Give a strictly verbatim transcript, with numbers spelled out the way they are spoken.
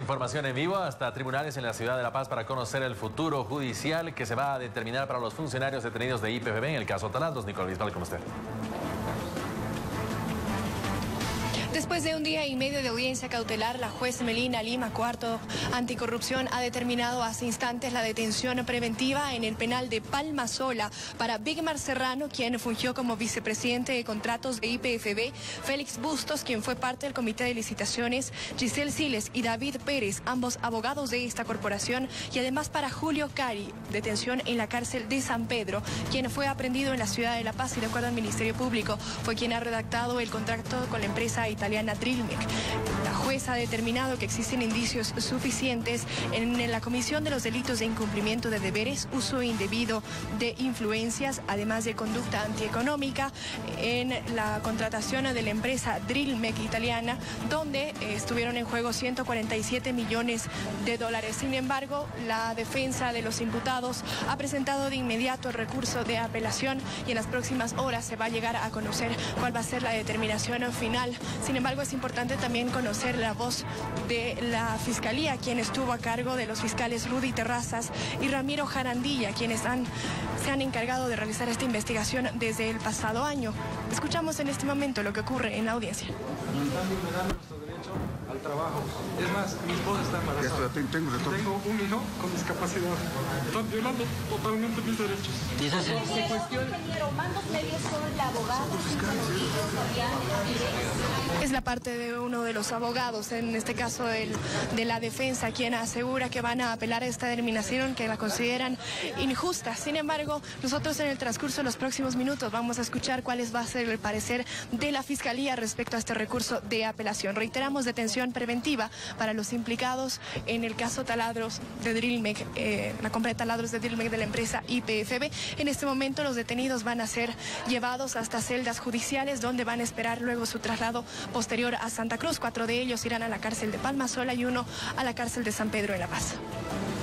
Información en vivo hasta tribunales en la ciudad de La Paz para conocer el futuro judicial que se va a determinar para los funcionarios detenidos de I P F B en el caso Taladros. Nicole Bisbal, con usted. Después de un día y medio de audiencia cautelar, la juez Melina Lima Cuarto Anticorrupción ha determinado hace instantes la detención preventiva en el penal de Palma Sola para Bigmar Serrano, quien fungió como vicepresidente de contratos de I P F B, Félix Bustos, quien fue parte del comité de licitaciones, Giselle Siles y David Pérez, ambos abogados de esta corporación, y además para Julio Cari, detención en la cárcel de San Pedro, quien fue aprehendido en la ciudad de La Paz y, de acuerdo al Ministerio Público, fue quien ha redactado el contrato con la empresa italiana Drilmec. La jueza ha determinado que existen indicios suficientes en la comisión de los delitos de incumplimiento de deberes, uso indebido de influencias, además de conducta antieconómica, en la contratación de la empresa Drilmec italiana, donde estuvieron en juego ciento cuarenta y siete millones de dólares. Sin embargo, la defensa de los imputados ha presentado de inmediato el recurso de apelación y en las próximas horas se va a llegar a conocer cuál va a ser la determinación final. Sin embargo, es importante también conocer la voz de la Fiscalía, quien estuvo a cargo de los fiscales Rudy Terrazas y Ramiro Jarandilla, quienes han, se han encargado de realizar esta investigación desde el pasado año. Escuchamos en este momento lo que ocurre en la audiencia. Nos están vulnerando nuestro derecho al trabajo. Es más, mi esposa está embarazada. Tengo, tengo, tengo un hijo con discapacidad. Están violando totalmente mis derechos. ¿Y eso sí? Se cuestiona. Mandos medios son la abogada. Es la parte de uno de los abogados, en este caso el, de la defensa, quien asegura que van a apelar a esta determinación, que la consideran injusta. Sin embargo, nosotros en el transcurso de los próximos minutos vamos a escuchar cuál va a ser el parecer de la Fiscalía respecto a este recurso de apelación. Reiteramos, detención preventiva para los implicados en el caso Taladros de Drilmec, eh, la compra de Taladros de Drilmec de la empresa I P F B. En este momento los detenidos van a ser llevados hasta celdas judiciales, donde van a esperar luego su traslado posterior a Santa Cruz. Cuatro de ellos irán a la cárcel de Palma Sola y uno a la cárcel de San Pedro de La Paz.